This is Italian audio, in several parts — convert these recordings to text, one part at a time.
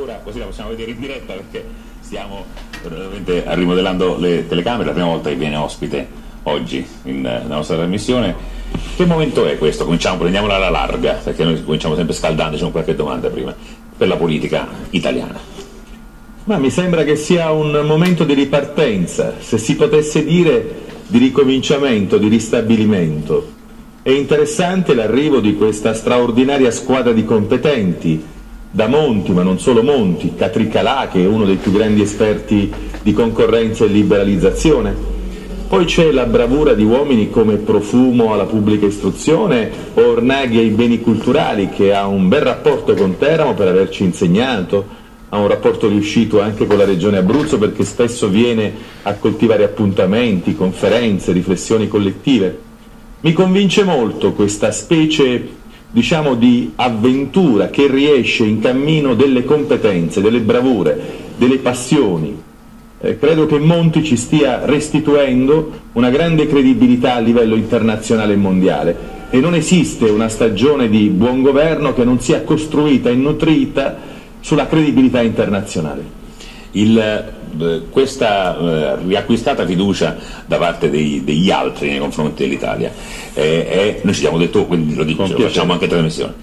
ancora, così la possiamo vedere in diretta perché stiamo veramente rimodellando le telecamere, la prima volta che viene ospite oggi nella nostra trasmissione. Che momento è questo? Prendiamola alla larga, perché noi cominciamo sempre scaldandoci con qualche domanda prima, per la politica italiana. Ma mi sembra che sia un momento di ripartenza, se si potesse dire di ricominciamento, di ristabilimento. È interessante l'arrivo di questa straordinaria squadra di competenti, da Monti, ma non solo Monti, Catricalà, che è uno dei più grandi esperti di concorrenza e liberalizzazione. Poi c'è la bravura di uomini come Profumo alla pubblica istruzione o Ornaghi ai beni culturali, che ha un bel rapporto con Teramo per averci insegnato, ha un rapporto riuscito anche con la Regione Abruzzo perché spesso viene a coltivare appuntamenti, conferenze, riflessioni collettive. Mi convince molto questa specie, diciamo, di avventura che riesce in cammino delle competenze, delle bravure, delle passioni. Credo che Monti ci stia restituendo una grande credibilità a livello internazionale e mondiale e non esiste una stagione di buon governo che non sia costruita e nutrita sulla credibilità internazionale. Questa riacquistata fiducia da parte degli altri nei confronti dell'Italia, noi ci siamo detto, quindi lo dico, lo facciamo anche in trasmissione,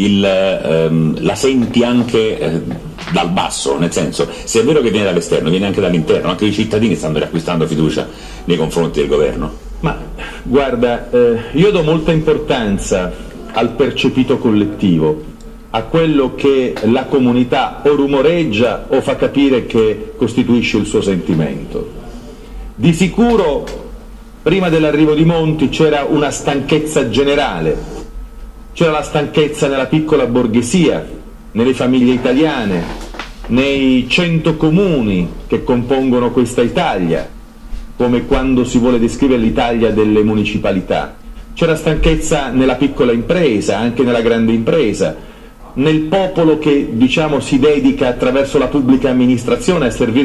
la senti anche dal basso, nel senso, se è vero che viene dall'esterno, viene anche dall'interno, anche i cittadini stanno riacquistando fiducia nei confronti del governo? Ma guarda, io do molta importanza al percepito collettivo, a quello che la comunità o rumoreggia o fa capire che costituisce il suo sentimento. Di sicuro, prima dell'arrivo di Monti c'era una stanchezza generale, c'era la stanchezza nella piccola borghesia, nelle famiglie italiane, nei 100 comuni che compongono questa Italia, come quando si vuole descrivere l'Italia delle municipalità. C'era stanchezza nella piccola impresa, anche nella grande impresa, nel popolo che, diciamo, si dedica attraverso la pubblica amministrazione a servire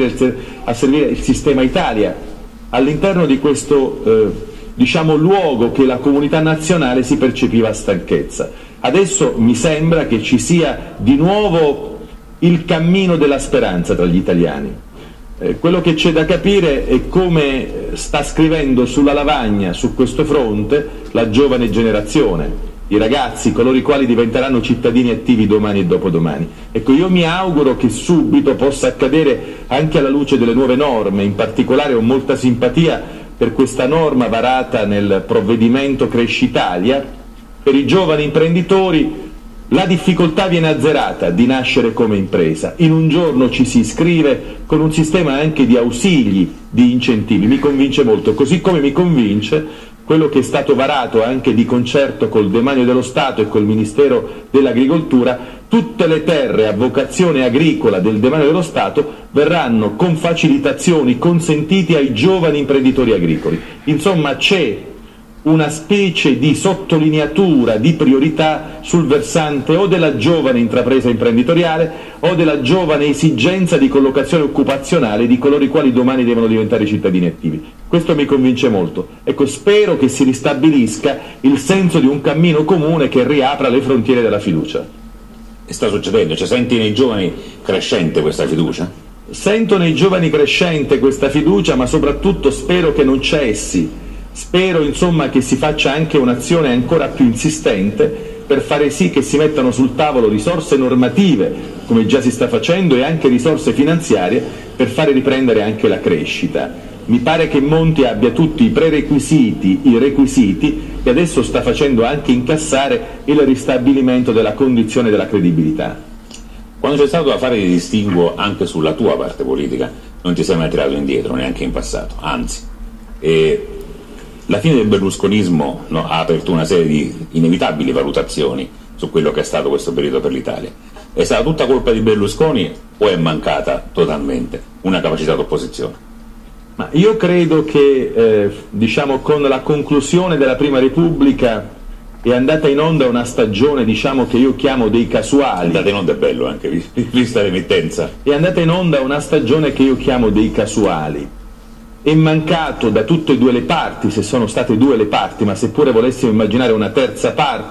il sistema Italia. All'interno di questo diciamo, luogo che la comunità nazionale si percepiva stanchezza. Adesso mi sembra che ci sia di nuovo il cammino della speranza tra gli italiani. Quello che c'è da capire è come sta scrivendo sulla lavagna su questo fronte la giovane generazione, i ragazzi, coloro i quali diventeranno cittadini attivi domani e dopodomani. Ecco, io mi auguro che subito possa accadere anche alla luce delle nuove norme, in particolare ho molta simpatia per questa norma varata nel provvedimento Cresci Italia. Per i giovani imprenditori la difficoltà viene azzerata di nascere come impresa, in un giorno ci si iscrive con un sistema anche di ausili, di incentivi, mi convince molto, così come mi convince quello che è stato varato anche di concerto col Demanio dello Stato e col Ministero dell'Agricoltura. Tutte le terre a vocazione agricola del Demanio dello Stato verranno con facilitazioni consentiti ai giovani imprenditori agricoli. Insomma, c'è una specie di sottolineatura di priorità sul versante o della giovane intrapresa imprenditoriale o della giovane esigenza di collocazione occupazionale di coloro i quali domani devono diventare cittadini attivi. Questo mi convince molto. Ecco, spero che si ristabilisca il senso di un cammino comune che riapra le frontiere della fiducia. E sta succedendo? Cioè, senti nei giovani crescente questa fiducia? Sento nei giovani crescente questa fiducia, ma soprattutto spero che non cessi. Spero, insomma, che si faccia anche un'azione ancora più insistente per fare sì che si mettano sul tavolo risorse normative, come già si sta facendo, e anche risorse finanziarie per fare riprendere anche la crescita. Mi pare che Monti abbia tutti i prerequisiti, i requisiti, che adesso sta facendo anche incassare il ristabilimento della condizione della credibilità. Quando c'è stato da fare di distinguo anche sulla tua parte politica, non ci sei mai tirato indietro, neanche in passato, anzi. La fine del berlusconismo, no, ha aperto una serie di inevitabili valutazioni su quello che è stato questo periodo per l'Italia. È stata tutta colpa di Berlusconi o è mancata totalmente una capacità d'opposizione? Ma io credo che diciamo, con la conclusione della Prima Repubblica è andata in onda una stagione, diciamo, che io chiamo dei casuali. È andata in onda, è bello anche, vista l'emittenza. È andata in onda una stagione che io chiamo dei casuali. È mancato da tutte e due le parti, se sono state due le parti, ma seppure volessimo immaginare una terza parte,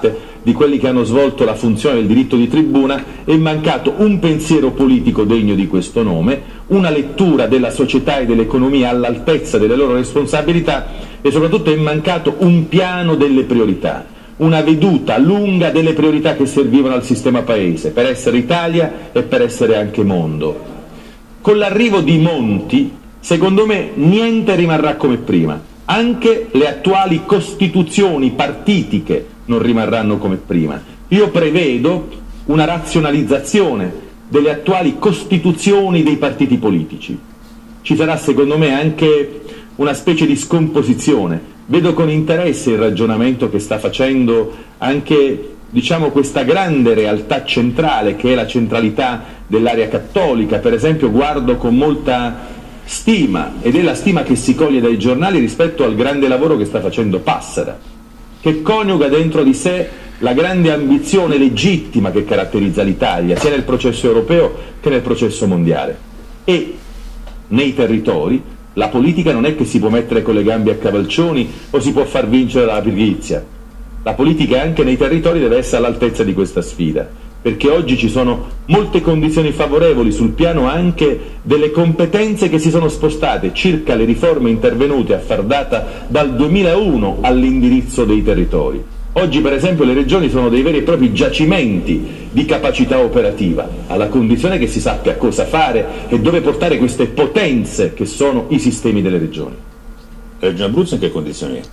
di quelli che hanno svolto la funzione del diritto di tribuna, è mancato un pensiero politico degno di questo nome, una lettura della società e dell'economia all'altezza delle loro responsabilità e soprattutto è mancato un piano delle priorità, una veduta lunga delle priorità che servivano al sistema paese per essere Italia e per essere anche mondo. Con l'arrivo di Monti, secondo me, niente rimarrà come prima, anche le attuali costituzioni partitiche non rimarranno come prima. Io prevedo una razionalizzazione delle attuali costituzioni dei partiti politici. Ci sarà secondo me anche una specie di scomposizione. Vedo con interesse il ragionamento che sta facendo anche, diciamo, questa grande realtà centrale che è la centralità dell'area cattolica. Per esempio guardo con molta stima, ed è la stima che si coglie dai giornali rispetto al grande lavoro che sta facendo Passera, che coniuga dentro di sé la grande ambizione legittima che caratterizza l'Italia, sia nel processo europeo che nel processo mondiale. E nei territori la politica non è che si può mettere con le gambe a cavalcioni o si può far vincere la pigrizia. La politica anche nei territori deve essere all'altezza di questa sfida, perché oggi ci sono molte condizioni favorevoli sul piano anche delle competenze che si sono spostate circa le riforme intervenute a far data dal 2001 all'indirizzo dei territori. Oggi per esempio le regioni sono dei veri e propri giacimenti di capacità operativa, alla condizione che si sappia cosa fare e dove portare queste potenze che sono i sistemi delle regioni. La Regione Abruzzo in che condizioni è?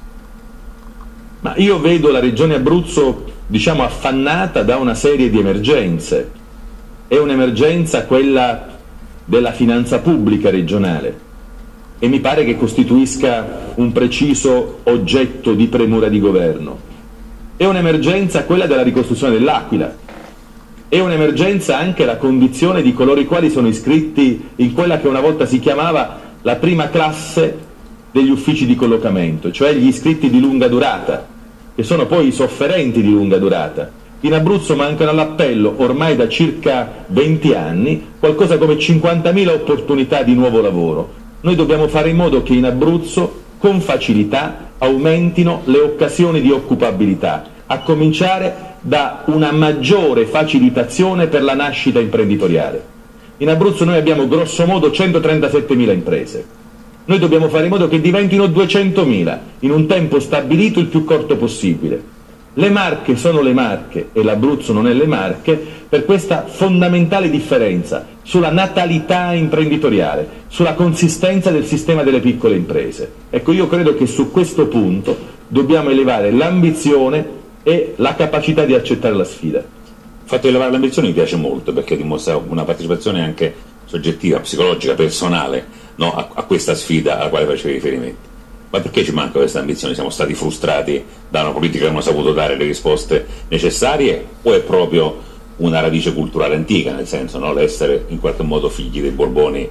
Ma io vedo la Regione Abruzzo, diciamo, affannata da una serie di emergenze. È un'emergenza quella della finanza pubblica regionale e mi pare che costituisca un preciso oggetto di premura di governo. È un'emergenza quella della ricostruzione dell'Aquila. È un'emergenza anche la condizione di coloro i quali sono iscritti in quella che una volta si chiamava la prima classe degli uffici di collocamento, cioè gli iscritti di lunga durata, che sono poi i sofferenti di lunga durata. In Abruzzo mancano all'appello, ormai da circa 20 anni, qualcosa come 50.000 opportunità di nuovo lavoro. Noi dobbiamo fare in modo che in Abruzzo, con facilità, aumentino le occasioni di occupabilità, a cominciare da una maggiore facilitazione per la nascita imprenditoriale. In Abruzzo noi abbiamo grosso modo 137.000 imprese. Noi dobbiamo fare in modo che diventino 200.000 in un tempo stabilito il più corto possibile. Le Marche sono le Marche e l'Abruzzo non è le Marche per questa fondamentale differenza sulla natalità imprenditoriale, sulla consistenza del sistema delle piccole imprese. Ecco, io credo che su questo punto dobbiamo elevare l'ambizione e la capacità di accettare la sfida. Il fatto di elevare l'ambizione mi piace molto perché dimostra una partecipazione anche soggettiva, psicologica, personale, no, a questa sfida alla quale facevi riferimento. Ma perché ci manca questa ambizione? Siamo stati frustrati da una politica che non ha saputo dare le risposte necessarie o è proprio una radice culturale antica, nel senso, no, l'essere in qualche modo figli dei Borboni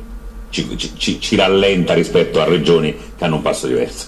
ci rallenta rispetto a regioni che hanno un passo diverso?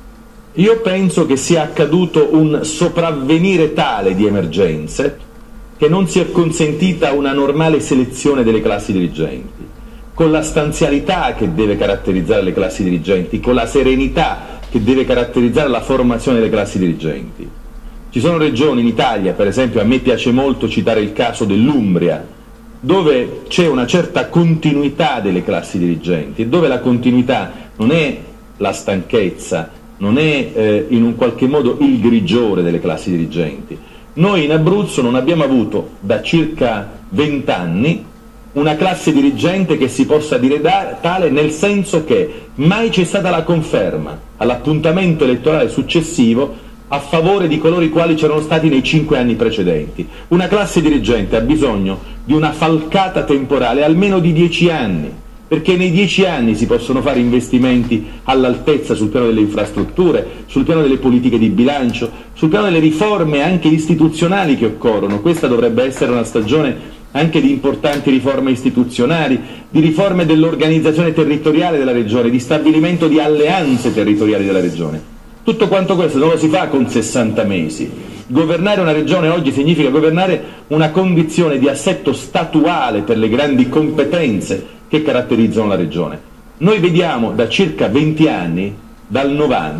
Io penso che sia accaduto un sopravvenire tale di emergenze che non si è consentita una normale selezione delle classi dirigenti, con la stanzialità che deve caratterizzare le classi dirigenti, con la serenità che deve caratterizzare la formazione delle classi dirigenti. Ci sono regioni in Italia, per esempio a me piace molto citare il caso dell'Umbria, dove c'è una certa continuità delle classi dirigenti, e dove la continuità non è la stanchezza, non è in un qualche modo il grigiore delle classi dirigenti. Noi in Abruzzo non abbiamo avuto da circa 20 anni una classe dirigente che si possa dire tale, nel senso che mai c'è stata la conferma all'appuntamento elettorale successivo a favore di coloro i quali c'erano stati nei 5 anni precedenti. Una classe dirigente ha bisogno di una falcata temporale almeno di 10 anni, perché nei 10 anni si possono fare investimenti all'altezza sul piano delle infrastrutture, sul piano delle politiche di bilancio, sul piano delle riforme anche istituzionali che occorrono. Questa dovrebbe essere una stagione anche di importanti riforme istituzionali, di riforme dell'organizzazione territoriale della regione, di stabilimento di alleanze territoriali della regione. Tutto quanto questo non lo si fa con 60 mesi. Governare una regione oggi significa governare una condizione di assetto statuale per le grandi competenze che caratterizzano la regione. Noi vediamo da circa 20 anni, dal 90,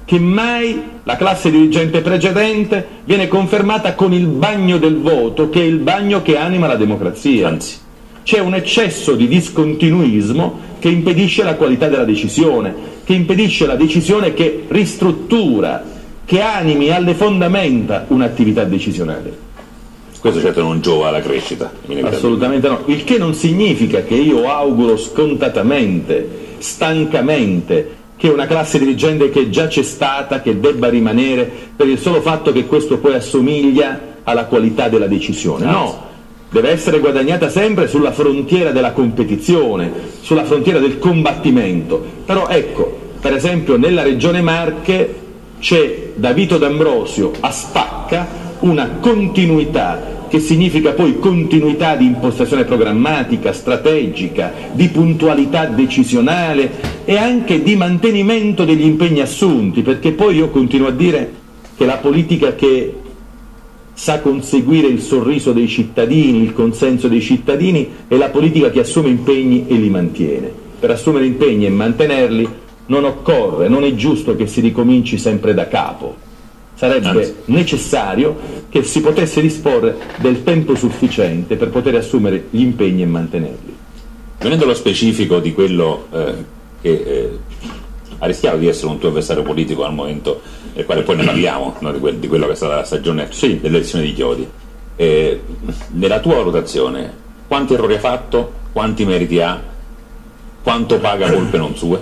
che mai la classe dirigente precedente viene confermata con il bagno del voto, che è il bagno che anima la democrazia. Anzi, c'è un eccesso di discontinuismo che impedisce la qualità della decisione, che impedisce la decisione che ristruttura, che animi alle fondamenta un'attività decisionale. questo certo non giova alla crescita. Assolutamente no, il che non significa che io auguro scontatamente, stancamente, che una classe dirigente che già c'è stata, che debba rimanere per il solo fatto che questo poi assomiglia alla qualità della decisione. No, deve essere guadagnata sempre sulla frontiera della competizione, sulla frontiera del combattimento. Però ecco, per esempio nella Regione Marche c'è da Vito D'Ambrosio a Spacca una continuità, che significa poi continuità di impostazione programmatica, strategica, di puntualità decisionale e anche di mantenimento degli impegni assunti, perché poi io continuo a dire che la politica che sa conseguire il sorriso dei cittadini, il consenso dei cittadini, è la politica che assume impegni e li mantiene. Per assumere impegni e mantenerli non occorre, non è giusto che si ricominci sempre da capo. Sarebbe necessario che si potesse disporre del tempo sufficiente per poter assumere gli impegni e mantenerli. Venendo allo specifico di quello che ha rischiato di essere un tuo avversario politico al momento nel quale poi ne parliamo, no? di quello che è stata la stagione dell'elezione di Chiodi, nella tua valutazione quanti errori ha fatto, quanti meriti ha, quanto paga colpe non sue?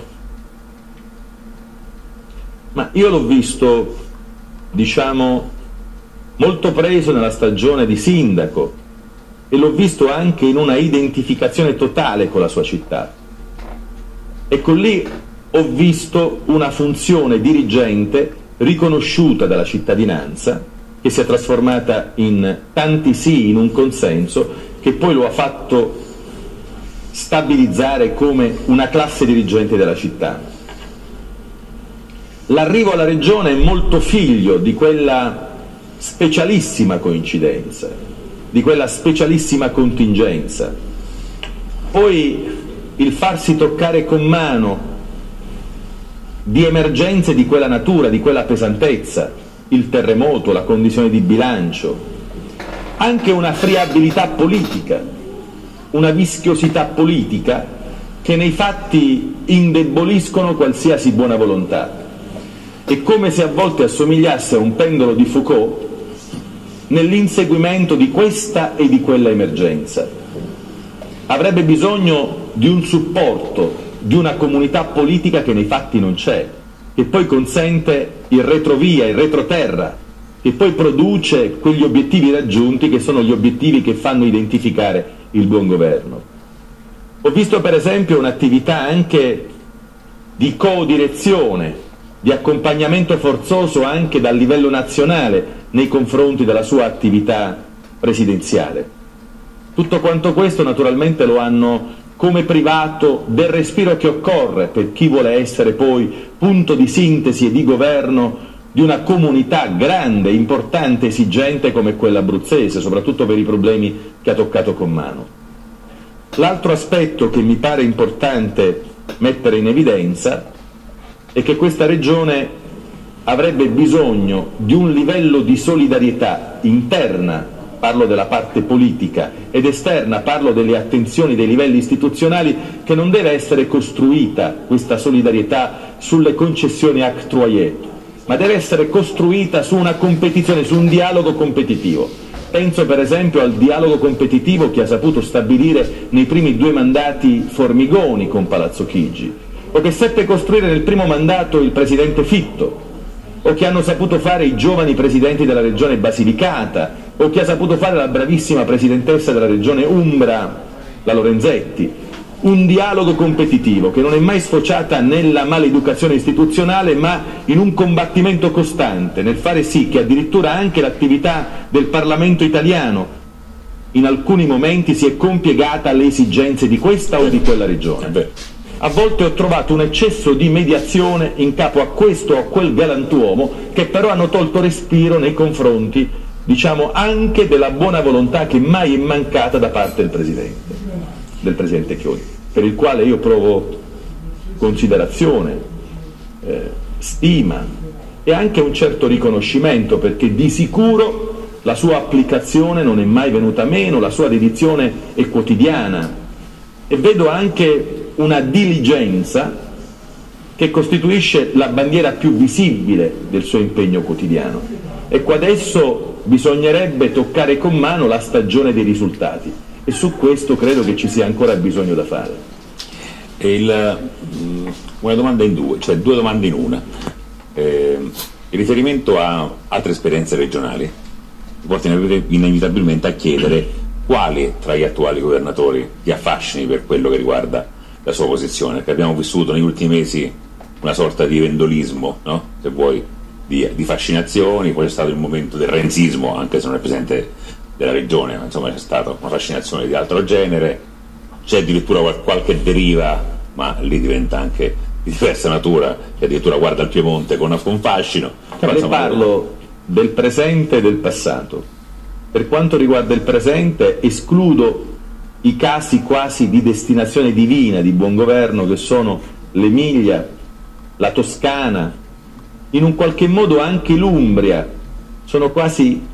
Ma io l'ho visto, diciamo, molto preso nella stagione di sindaco e l'ho visto anche in una identificazione totale con la sua città. Ecco, lì ho visto una funzione dirigente riconosciuta dalla cittadinanza, che si è trasformata in tanti sì, in un consenso, che poi lo ha fatto stabilizzare come una classe dirigente della città. L'arrivo alla regione è molto figlio di quella specialissima coincidenza, di quella specialissima contingenza. Poi il farsi toccare con mano di emergenze di quella natura, di quella pesantezza, il terremoto, la condizione di bilancio, anche una friabilità politica, una vischiosità politica che nei fatti indeboliscono qualsiasi buona volontà. È come se a volte assomigliasse a un pendolo di Foucault nell'inseguimento di questa e di quella emergenza. Avrebbe bisogno di un supporto, di una comunità politica che nei fatti non c'è, che poi consente il retrovia, il retroterra, che poi produce quegli obiettivi raggiunti che sono gli obiettivi che fanno identificare il buon governo. Ho visto per esempio un'attività anche di co-direzione, di accompagnamento forzoso anche dal livello nazionale nei confronti della sua attività presidenziale. Tutto quanto questo naturalmente lo hanno come privato del respiro che occorre per chi vuole essere poi punto di sintesi e di governo di una comunità grande, importante, esigente come quella abruzzese, soprattutto per i problemi che ha toccato con mano. L'altro aspetto che mi pare importante mettere in evidenza è che questa regione avrebbe bisogno di un livello di solidarietà interna, parlo della parte politica, ed esterna, parlo delle attenzioni dei livelli istituzionali, che non deve essere costruita questa solidarietà sulle concessioni octroyées, ma deve essere costruita su una competizione, su un dialogo competitivo. Penso per esempio al dialogo competitivo che ha saputo stabilire nei primi 2 mandati Formigoni con Palazzo Chigi, o che seppe costruire nel primo mandato il presidente Fitto, o che hanno saputo fare i giovani presidenti della regione Basilicata, o che ha saputo fare la bravissima presidentessa della regione Umbra, la Lorenzetti. Un dialogo competitivo che non è mai sfociata nella maleducazione istituzionale, ma in un combattimento costante, nel fare sì che addirittura anche l'attività del Parlamento italiano in alcuni momenti si è compiegata alle esigenze di questa o di quella regione. A volte ho trovato un eccesso di mediazione in capo a questo o a quel galantuomo, che però hanno tolto respiro nei confronti, diciamo, anche della buona volontà che mai è mancata da parte del Presidente Chiodi, per il quale io provo considerazione, stima, e anche un certo riconoscimento, perché di sicuro la sua applicazione non è mai venuta meno, la sua dedizione è quotidiana, e vedo anche una diligenza che costituisce la bandiera più visibile del suo impegno quotidiano. Ecco, adesso bisognerebbe toccare con mano la stagione dei risultati, e su questo credo che ci sia ancora bisogno da fare. Una domanda in due, cioè due domande in una. Il riferimento a altre esperienze regionali porta inevitabilmente a chiedere quali tra gli attuali governatori ti affascini per quello che riguarda la sua posizione, perché abbiamo vissuto negli ultimi mesi una sorta di vendolismo, no? Se vuoi, di fascinazioni, poi c'è stato il momento del renzismo, anche se non è presidente della regione, ma insomma c'è stata una fascinazione di altro genere, c'è addirittura qualche deriva, ma lì diventa anche di diversa natura, che addirittura guarda il Piemonte con fascino. Le parlo del presente e del passato. Per quanto riguarda il presente, escludo i casi quasi di destinazione divina di buon governo che sono l'Emilia, la Toscana, in un qualche modo anche l'Umbria, sono quasi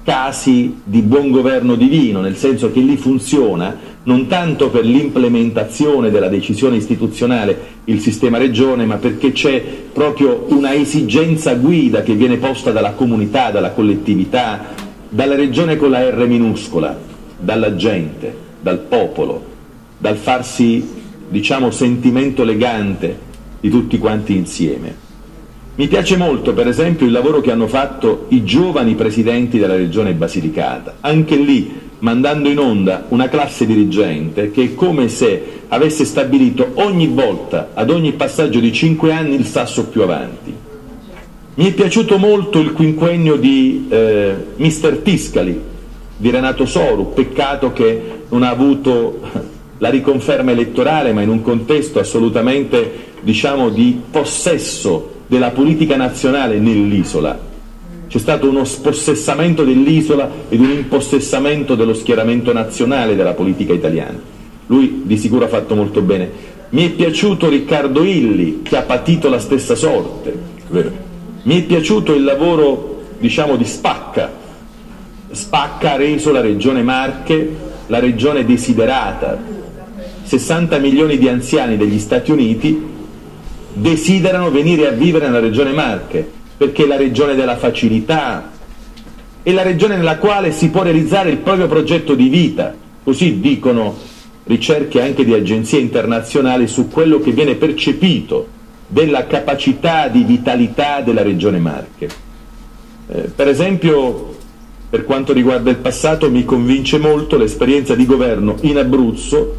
casi di buon governo divino, nel senso che lì funziona non tanto per l'implementazione della decisione istituzionale il sistema regione, ma perché c'è proprio una esigenza guida che viene posta dalla comunità, dalla collettività, dalla regione con la R minuscola, dalla gente, dal popolo, dal farsi, diciamo, sentimento legante di tutti quanti insieme. Mi piace molto, per esempio, il lavoro che hanno fatto i giovani presidenti della regione Basilicata, anche lì mandando in onda una classe dirigente che è come se avesse stabilito ogni volta, ad ogni passaggio di 5 anni, il sasso più avanti. Mi è piaciuto molto il quinquennio di Mister Tiscali, di Renato Soru, peccato che non ha avuto la riconferma elettorale, ma in un contesto assolutamente, diciamo, di possesso della politica nazionale nell'isola. C'è stato uno spossessamento dell'isola ed un impossessamento dello schieramento nazionale della politica italiana. Lui di sicuro ha fatto molto bene. Mi è piaciuto Riccardo Illy, che ha patito la stessa sorte. Mi è piaciuto il lavoro, diciamo, di Spacca. Spacca ha reso la regione Marche la regione desiderata. 60 milioni di anziani degli Stati Uniti desiderano venire a vivere nella regione Marche, perché è la regione della facilità, è la regione nella quale si può realizzare il proprio progetto di vita, così dicono ricerche anche di agenzie internazionali su quello che viene percepito della capacità di vitalità della regione Marche. Per esempio, per quanto riguarda il passato, mi convince molto l'esperienza di governo in Abruzzo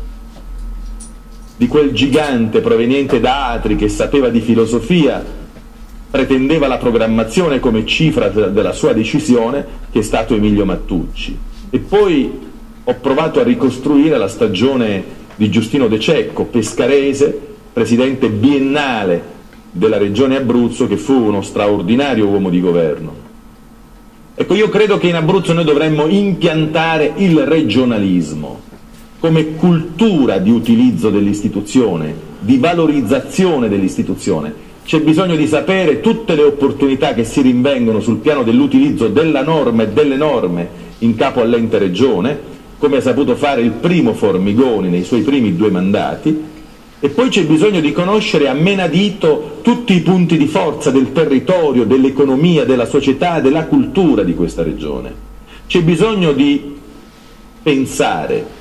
di quel gigante proveniente da Atri che sapeva di filosofia, pretendeva la programmazione come cifra della sua decisione, che è stato Emilio Mattucci. E poi ho provato a ricostruire la stagione di Giustino De Cecco, pescarese, presidente biennale della regione Abruzzo, che fu uno straordinario uomo di governo. Ecco, io credo che in Abruzzo noi dovremmo impiantare il regionalismo come cultura di utilizzo dell'istituzione, di valorizzazione dell'istituzione. C'è bisogno di sapere tutte le opportunità che si rinvengono sul piano dell'utilizzo della norma e delle norme in capo all'ente regione, come ha saputo fare il primo Formigoni nei suoi primi 2 mandati, e poi c'è bisogno di conoscere a menadito tutti i punti di forza del territorio, dell'economia, della società, della cultura di questa regione. C'è bisogno di pensare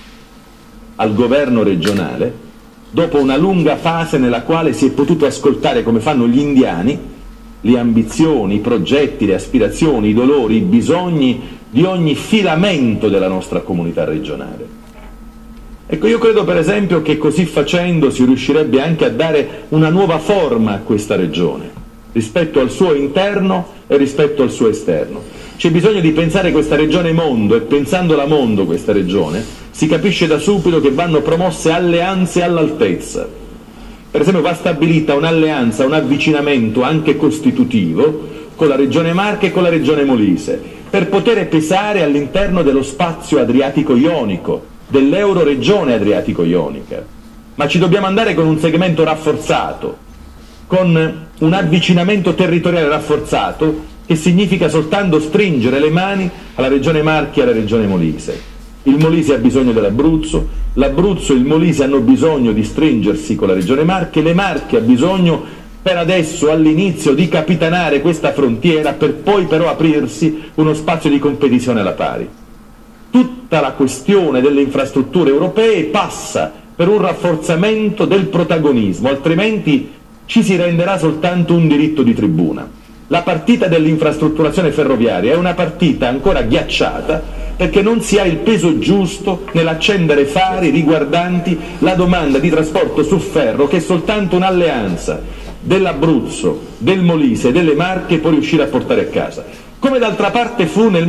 al governo regionale dopo una lunga fase nella quale si è potuto ascoltare, come fanno gli indiani, le ambizioni, i progetti, le aspirazioni, i dolori, i bisogni di ogni filamento della nostra comunità regionale. Ecco, io credo per esempio che così facendo si riuscirebbe anche a dare una nuova forma a questa regione, rispetto al suo interno e rispetto al suo esterno. C'è bisogno di pensare questa regione mondo, e pensandola mondo questa regione, si capisce da subito che vanno promosse alleanze all'altezza. Per esempio va stabilita un'alleanza, un avvicinamento anche costitutivo con la regione Marche e con la regione Molise, per poter pesare all'interno dello spazio adriatico-ionico, dell'Euroregione adriatico-ionica. Ma ci dobbiamo andare con un segmento rafforzato, con un avvicinamento territoriale rafforzato, che significa soltanto stringere le mani alla regione Marche e alla regione Molise. Il Molise ha bisogno dell'Abruzzo, l'Abruzzo e il Molise hanno bisogno di stringersi con la regione Marche, le Marche ha bisogno per adesso all'inizio di capitanare questa frontiera, per poi però aprirsi uno spazio di competizione alla pari. Tutta la questione delle infrastrutture europee passa per un rafforzamento del protagonismo, altrimenti ci si renderà soltanto un diritto di tribuna. La partita dell'infrastrutturazione ferroviaria è una partita ancora ghiacciata, perché non si ha il peso giusto nell'accendere fari riguardanti la domanda di trasporto su ferro, che è soltanto un'alleanza dell'Abruzzo, del Molise e delle Marche può riuscire a portare a casa. Come d'altra parte fu nel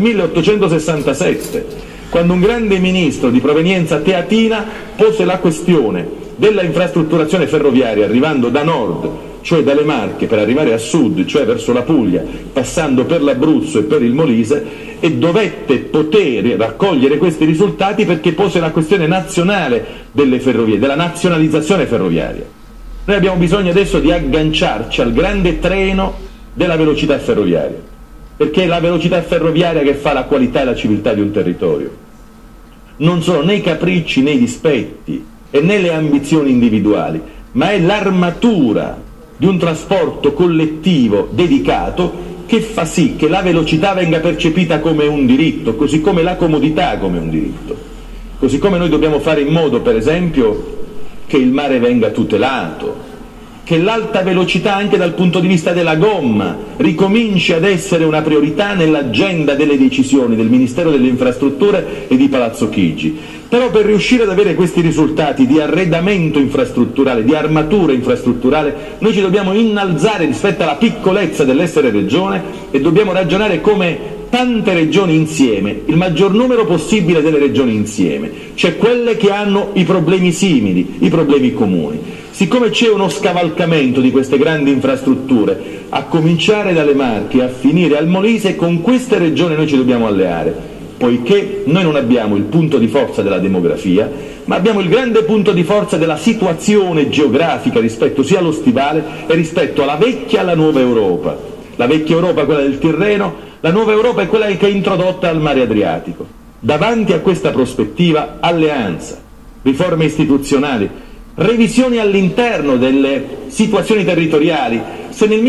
1867, quando un grande ministro di provenienza teatina pose la questione della infrastrutturazione ferroviaria arrivando da nord, cioè dalle Marche, per arrivare a sud, cioè verso la Puglia, passando per l'Abruzzo e per il Molise, e dovette poter raccogliere questi risultati perché pose la questione nazionale delle ferrovie, della nazionalizzazione ferroviaria. Noi abbiamo bisogno adesso di agganciarci al grande treno della velocità ferroviaria, perché è la velocità ferroviaria che fa la qualità e la civiltà di un territorio. Non sono né i capricci né i dispetti e né le ambizioni individuali, ma è l'armatura di un trasporto collettivo dedicato che fa sì che la velocità venga percepita come un diritto, così come la comodità come un diritto. Così come noi dobbiamo fare in modo, per esempio, che il mare venga tutelato, che l'alta velocità anche dal punto di vista della gomma ricominci ad essere una priorità nell'agenda delle decisioni del Ministero delle Infrastrutture e di Palazzo Chigi. Però per riuscire ad avere questi risultati di arredamento infrastrutturale, di armatura infrastrutturale, noi ci dobbiamo innalzare rispetto alla piccolezza dell'essere regione e dobbiamo ragionare come tante regioni insieme, il maggior numero possibile delle regioni insieme, cioè quelle che hanno i problemi simili, i problemi comuni. Siccome c'è uno scavalcamento di queste grandi infrastrutture, a cominciare dalle Marche a finire al Molise, con queste regioni noi ci dobbiamo alleare, poiché noi non abbiamo il punto di forza della demografia, ma abbiamo il grande punto di forza della situazione geografica rispetto sia allo stivale e rispetto alla vecchia e alla nuova Europa. La vecchia Europa è quella del Tirreno, la nuova Europa è quella che è introdotta al mare Adriatico. Davanti a questa prospettiva, alleanza, riforme istituzionali, revisioni all'interno delle situazioni territoriali. Se nel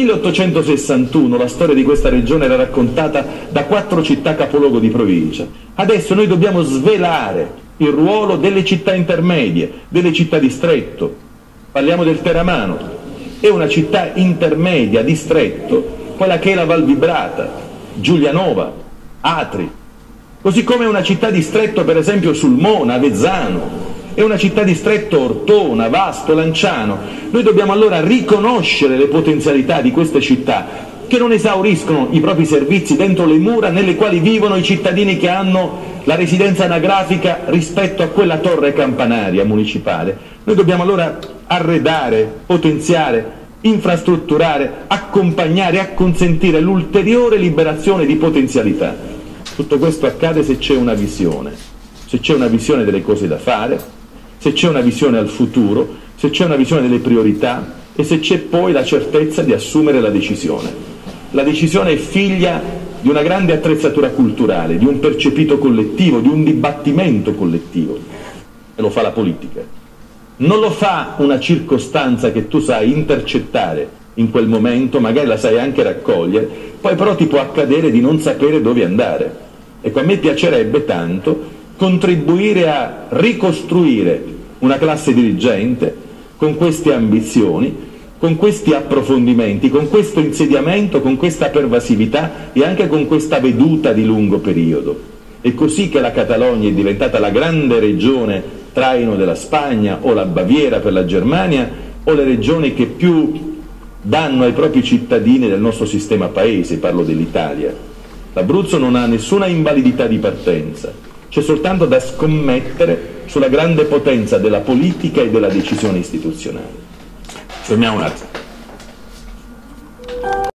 1861 la storia di questa regione era raccontata da 4 città capoluogo di provincia, adesso noi dobbiamo svelare il ruolo delle città intermedie, delle città distretto. Parliamo del Teramano, è una città intermedia, distretto, quella che è la Val Vibrata, Giulianova, Atri, così come una città distretto per esempio Sulmona, Avezzano, è una città distretto Ortona, Vasto, Lanciano. Noi dobbiamo allora riconoscere le potenzialità di queste città che non esauriscono i propri servizi dentro le mura nelle quali vivono i cittadini che hanno la residenza anagrafica rispetto a quella torre campanaria municipale. Noi dobbiamo allora arredare, potenziare, infrastrutturare, accompagnare, acconsentire l'ulteriore liberazione di potenzialità. Tutto questo accade se c'è una visione, se c'è una visione delle cose da fare, se c'è una visione al futuro, se c'è una visione delle priorità e se c'è poi la certezza di assumere la decisione. La decisione è figlia di una grande attrezzatura culturale, di un percepito collettivo, di un dibattimento collettivo, e lo fa la politica. Non lo fa una circostanza che tu sai intercettare in quel momento, magari la sai anche raccogliere, poi però ti può accadere di non sapere dove andare. Ecco, a me piacerebbe tanto contribuire a ricostruire una classe dirigente con queste ambizioni, con questi approfondimenti, con questo insediamento, con questa pervasività e anche con questa veduta di lungo periodo. È così che la Catalogna è diventata la grande regione traino della Spagna, o la Baviera per la Germania, o le regioni che più danno ai propri cittadini del nostro sistema paese, parlo dell'Italia. L'Abruzzo non ha nessuna invalidità di partenza, c'è soltanto da scommettere sulla grande potenza della politica e della decisione istituzionale. Fermiamo un attimo.